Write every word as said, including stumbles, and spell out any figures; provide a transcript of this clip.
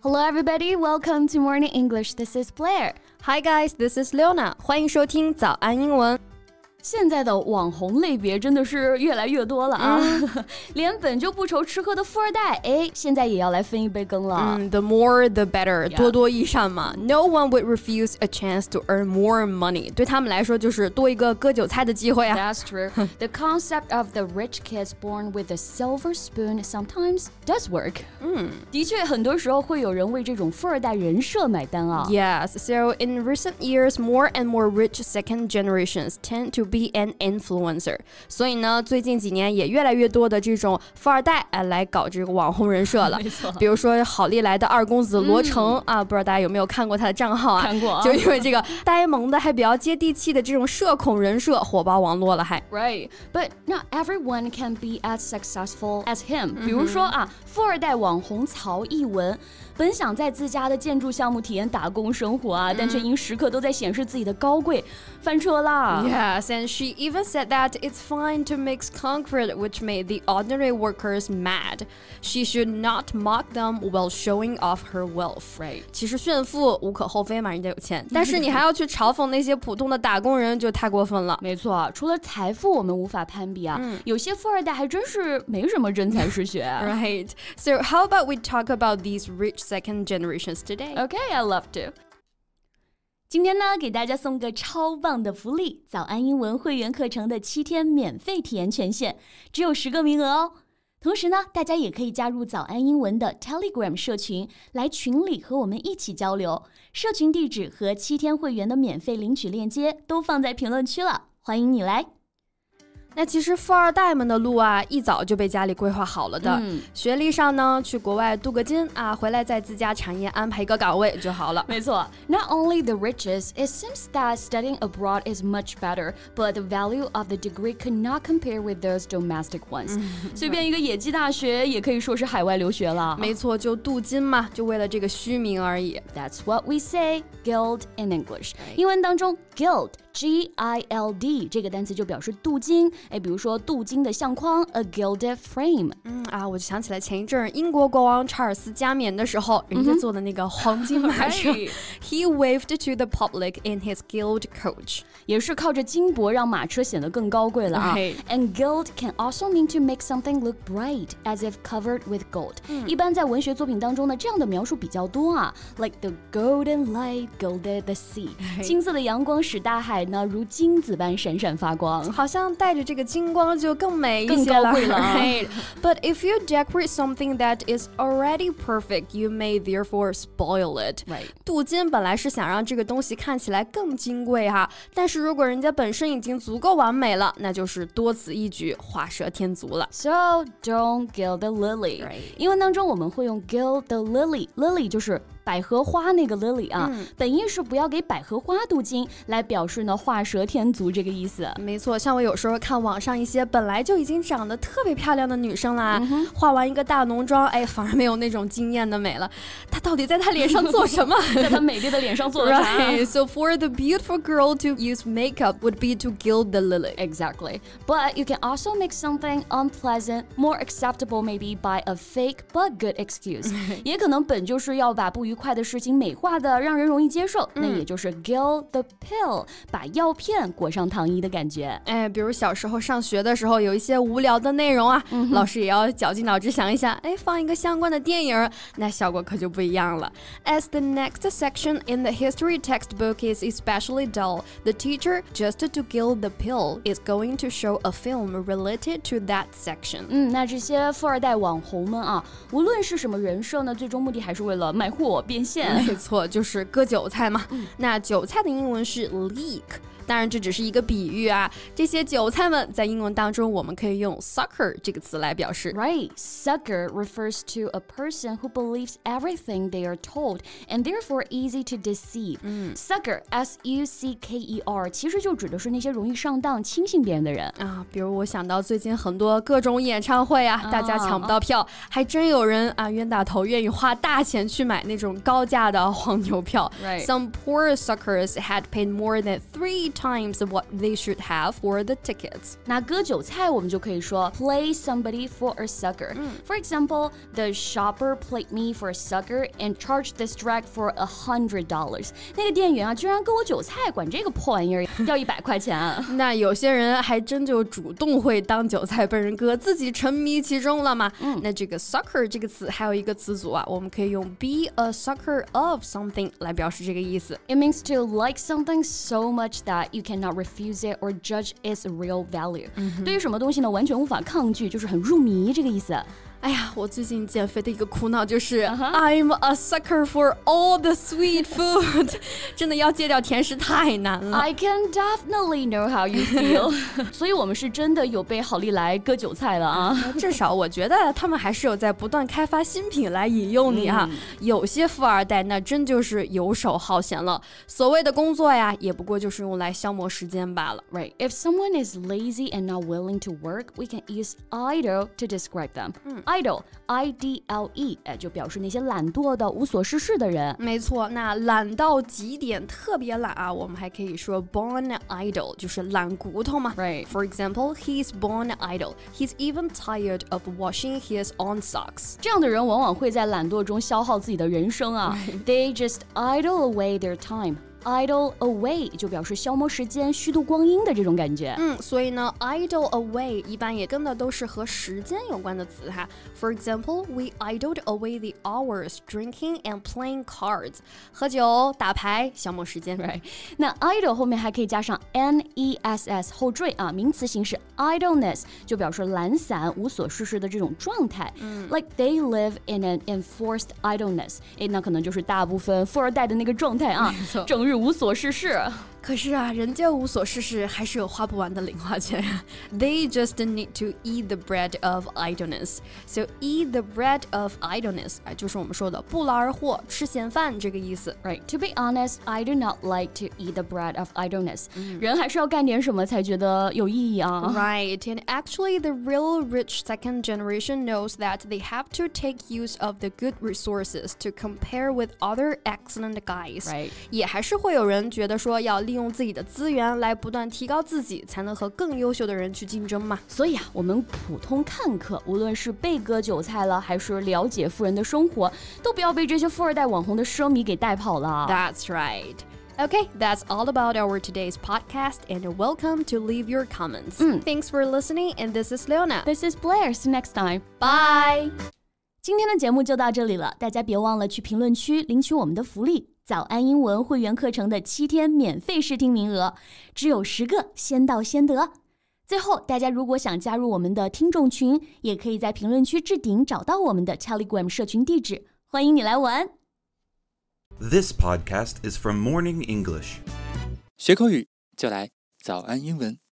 Hello everybody, welcome to Morning English. This is Blair. Hi guys, this is Leona. 欢迎收听早安英文。 现在的网红类别真的是越来越多了啊、嗯、连本就不愁吃喝的富二代哎，现在也要来分一杯羹了、 嗯、The more the better、yeah. 多多益善嘛 No one would refuse a chance to earn more money 对他们来说就是多一个割韭菜的机会啊 That's true The concept of the rich kids born with a silver spoon sometimes does work 嗯， 的确很多时候会有人为这种富二代人设买单啊 Yes, so in recent years more and more rich second generations tend to be an influencer 所以呢最近几年也越来越多的这种富二代、啊、来搞这个网红人设了没错比如说好利来的二公子罗成、嗯、啊，不知道大家有没有看过他的账号啊看过就因为这个呆萌的还比较接地气的这种社恐人设火爆网络了还 Right, but not everyone can be as successful as him、嗯、比如说啊富二代网红曹艺文本想在自家的建筑项目体验打工生活啊、嗯、但却因时刻都在显示自己的高贵翻车啦 Yes, and she even said that it's fine to mix concrete which made the ordinary workers mad. She should not mock them while showing off her wealth. Right. 其实炫富无可厚非嘛，人家有钱。但是你还要去嘲讽那些普通的打工人，就太过分了。 没错，除了财富我们无法攀比啊、嗯、有些富二代还真是没什么真才实学。 Right. So how about we talk about these rich second generations today? Okay, I love to.今天呢给大家送个超棒的福利早安英文会员课程的七天免费体验权限只有十个名额哦同时呢大家也可以加入早安英文的 Telegram 社群来群里和我们一起交流社群地址和七天会员的免费领取链接都放在评论区了欢迎你来那其实富二代们的路啊一早就被家里规划好了的、嗯、学历上呢去国外镀个金啊回来在自家产业安排一个岗位就好了没错 Not only the riches, it seems that studying abroad is much better but the value of the degree could not compare with those domestic ones、嗯、随便一个野鸡大学也可以说是海外留学了没错就镀金嘛就为了这个虚名而已 That's what we say, gild in English 英文当中 gild G I L D 这个单词就表示镀金哎，比如说镀金的相框 a gilded frame 嗯啊，我就想起来前一阵英国国王查尔斯加冕的时候、嗯、人家坐的那个黄金马车、right. He waved to the public in his gilt coach 也是靠着金箔让马车显得更高贵了啊、right. And gild can also mean to make something look bright as if covered with gold、嗯、一般在文学作品当中呢这样的描述比较多啊 Like the golden light gilded the sea、right. 金色的阳光使大海呢如金子般闪闪发光好像带着这个金光就更美一些更高贵了 right. But if you decorate something that is already perfect you may therefore spoil it、right. 镀金本来是想让这个东西看起来更金贵哈但是如果人家本身已经足够完美了那就是多此一举画蛇添足了 So don't gild the lily、right. 英文当中我们会用 gild the lily Lily 就是百合花那个 lily 啊、嗯、本意是不要给百合花镀金来表示呢画蛇添足这个意思没错像我有时候看网上一些本来就已经长得特别漂亮的女生啦、嗯、画完一个大浓妆哎反而没有那种惊艳的美了她到底在她脸上做什么在她美丽的脸上做了啥、 right. So for the beautiful girl to use makeup would be to gild the lily Exactly But you can also make something unpleasant more acceptable maybe by a fake but good excuse 也可能本就是要把不愉快的事情美化的让人容易接受、嗯、那也就是 gild the pill 把药片裹上糖衣的感觉哎，比如小时候上学的时候有一些无聊的内容啊、嗯、老师也要绞尽脑汁想一想哎，放一个相关的电影那效果可就不一样了 As the next section in the history textbook is especially dull the teacher just to gild the pill is going to show a film related to that section 嗯，那这些富二代网红们啊无论是什么人设呢最终目的还是为了卖货变现没错就是割韭菜嘛、嗯、那韭菜的英文是 leek当然这只是一个比喻啊这些韭菜们在英文当中我们可以用 sucker 这个词来表示 Right, sucker refers to a person who believes everything they are told and therefore easy to deceive、嗯、Sucker, S U C K E R 其实就指的是那些容易上当轻信别人的人啊比如我想到最近很多各种演唱会啊、哦、大家抢不到票还真有人啊冤大头愿意花大钱去买那种高价的黄牛票、 right. Some poor suckers had paid more than three times what they should have for the tickets. 那割韭菜我们就可以说 play somebody for a sucker、嗯、For example, the shopper played me for a sucker and charged this drag for a hundred dollars. 那个店员啊居然割我韭菜，管这个破玩意儿要一百块钱啊。 那有些人还真就主动会当韭菜被人割，自己沉迷其中了嘛、嗯、那这个 sucker 这个词还有一个词组啊，我们可以用 be a sucker of something 来表示这个意思。 It means to like something so much that you cannot refuse it or judge its real value、嗯、对于什么东西呢完全无法抗拒，就是很入迷这个意思。 哎呀，我最近减肥的一个苦恼就是、uh-huh. I'm a sucker for all the sweet food 真的要戒掉甜食太难了。 I can definitely know how you feel 所以我们是真的有被好利来割韭菜了啊至少我觉得他们还是有在不断开发新品来引诱你啊、嗯、有些富二代那真就是游手好闲了，所谓的工作呀也不过就是用来消磨时间罢了。 Right, if someone is lazy and not willing to work, we can use idle to describe them、嗯idle, I D L E 就表示那些懒惰的无所事事的人。 没错，那懒到极点特别懒啊，我们还可以说 born idle 就是懒骨头嘛。 Right. For example, he's born idle. He's even tired of washing his own socks. 这样的人往往会在懒惰中消耗自己的人生啊。They just idle away their time.Idle away 就表示消磨时间、虚度光阴的这种感觉。 嗯，所以呢 idle away 一般也跟的都是和时间有关的词哈。For example, we idled away the hours drinking and playing cards. 喝酒、打牌，消磨时间。 Right. 那 idle 后面还可以加上 ness 后缀啊，名词形式 idleness 就表示懒散、无所事事的这种状态。嗯、like they live in an enforced idleness. 哎，那可能就是大部分富二代的那个状态啊，整日无所事事。 可是啊，人家无所事事还是有花不完的零花钱。They just need to eat the bread of idleness. So eat the bread of idleness 就是我们说的不劳而获，吃闲饭这个意思。 Right. To be honest, I do not like to eat the bread of idleness、嗯、人还是要干点什么才觉得有意义啊。 Right. And actually the real rich second generation knows that they have to take use of the good resources to compare with other excellent guys. Right. 也还是会有人觉得说要利用自己的资源来不断提高自己，才能和更优秀的人去竞争嘛。 所以啊，我们普通看客，无论是被割韭菜了，还是了解富人的生活，都不要被这些富二代网红的奢靡给带跑了。 That's right. Okay, that's all about our today's podcast, and welcome to leave your comments. 嗯、Thanks for listening, and this is Leona. This is Blair. See you next time. Bye. 今天的节目就到这里了，大家别忘了去评论区领取我们的福利。早安英文会员课程的七天免费试听名额，只有十个，先到先得。最后，大家如果想加入我们的听众群，也可以在评论区置顶找到我们的 Telegram 社群地址，欢迎你来玩。 This podcast is from Morning English. 学口语就来早安英文。